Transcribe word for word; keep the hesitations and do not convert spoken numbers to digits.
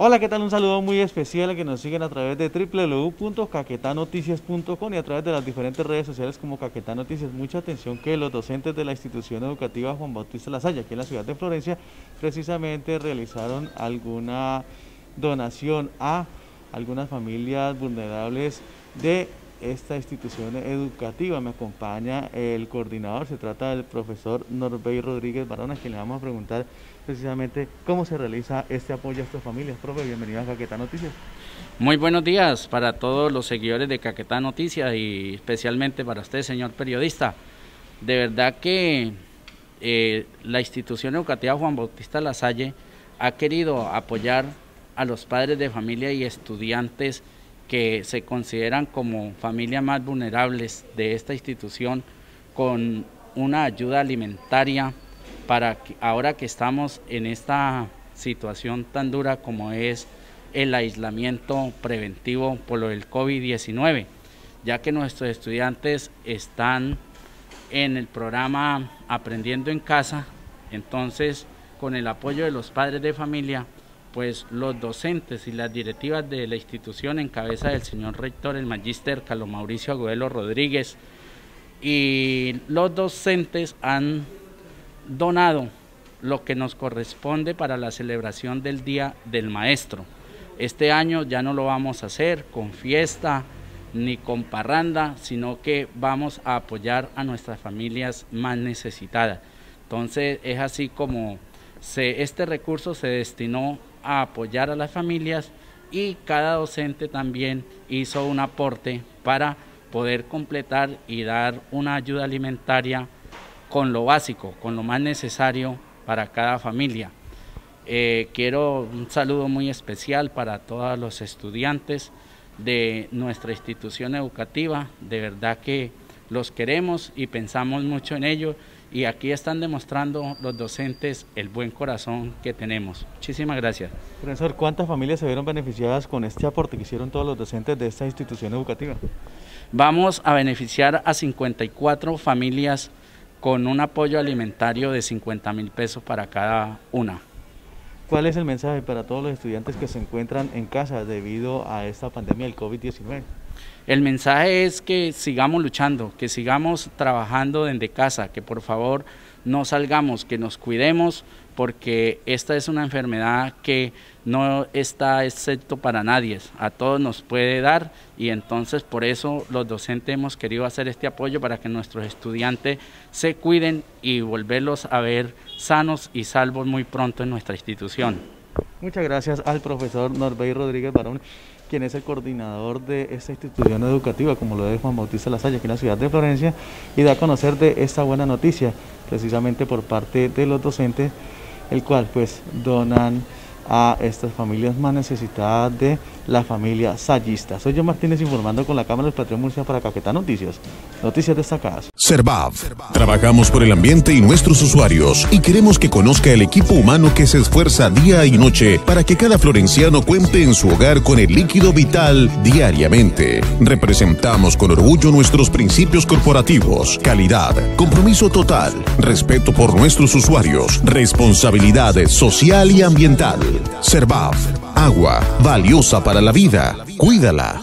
Hola, ¿qué tal? Un saludo muy especial a que nos siguen a través de w w w punto caquetá noticias punto com y a través de las diferentes redes sociales como Caquetá Noticias. Mucha atención que los docentes de la institución educativa Juan Bautista Lasalle, aquí en la ciudad de Florencia, precisamente realizaron alguna donación a algunas familias vulnerables de esta institución educativa. Me acompaña el coordinador, se trata del profesor Norbey Rodríguez Barón, a quien le vamos a preguntar precisamente cómo se realiza este apoyo a estas familias. Profe, bienvenido a Caquetá Noticias. Muy buenos días para todos los seguidores de Caquetá Noticias y especialmente para usted, señor periodista. De verdad que eh, la institución educativa Juan Bautista Lasalle ha querido apoyar a los padres de familia y estudiantes que se consideran como familias más vulnerables de esta institución con una ayuda alimentaria para que, ahora que estamos en esta situación tan dura como es el aislamiento preventivo por lo del COVID diecinueve, ya que nuestros estudiantes están en el programa Aprendiendo en Casa. Entonces, con el apoyo de los padres de familia, pues los docentes y las directivas de la institución en cabeza del señor rector, el magíster Carlos Mauricio Agudelo Rodríguez, y los docentes han donado lo que nos corresponde para la celebración del Día del Maestro. Este año ya no lo vamos a hacer con fiesta ni con parranda, sino que vamos a apoyar a nuestras familias más necesitadas. Entonces es así como se, este recurso se destinó a apoyar a las familias y cada docente también hizo un aporte para poder completar y dar una ayuda alimentaria con lo básico, con lo más necesario para cada familia. Eh, quiero un saludo muy especial para todos los estudiantes de nuestra institución educativa. De verdad que los queremos y pensamos mucho en ellos, y aquí están demostrando los docentes el buen corazón que tenemos. Muchísimas gracias. Profesor, ¿cuántas familias se vieron beneficiadas con este aporte que hicieron todos los docentes de esta institución educativa? Vamos a beneficiar a cincuenta y cuatro familias con un apoyo alimentario de cincuenta mil pesos para cada una. ¿Cuál es el mensaje para todos los estudiantes que se encuentran en casa debido a esta pandemia del COVID diecinueve? El mensaje es que sigamos luchando, que sigamos trabajando desde casa, que por favor no salgamos, que nos cuidemos, porque esta es una enfermedad que no está excepto para nadie, a todos nos puede dar, y entonces por eso los docentes hemos querido hacer este apoyo para que nuestros estudiantes se cuiden y volverlos a ver sanos y salvos muy pronto en nuestra institución. Muchas gracias al profesor Norbey Rodríguez Barón, quien es el coordinador de esta institución educativa, como lo es Juan Bautista Lasalle, aquí en la ciudad de Florencia, y da a conocer de esta buena noticia, precisamente por parte de los docentes, el cual pues donan a estas familias más necesitadas de la familia sallista. Soy yo Martínez informando con la Cámara del Patrión Murcia para Caquetá Noticias, noticias destacadas. Servav. Trabajamos por el ambiente y nuestros usuarios y queremos que conozca el equipo humano que se esfuerza día y noche para que cada florenciano cuente en su hogar con el líquido vital diariamente. Representamos con orgullo nuestros principios corporativos: calidad, compromiso total, respeto por nuestros usuarios, responsabilidad social y ambiental. Servav. Agua valiosa para la vida. Cuídala.